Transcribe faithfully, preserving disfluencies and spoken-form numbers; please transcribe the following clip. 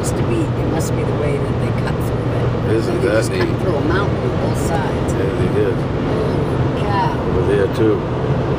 must be it must be the way that they cut through it. Isn't they that just neat? cut through a mountain on both sides. Yeah, they did. Holy cow. Over there too.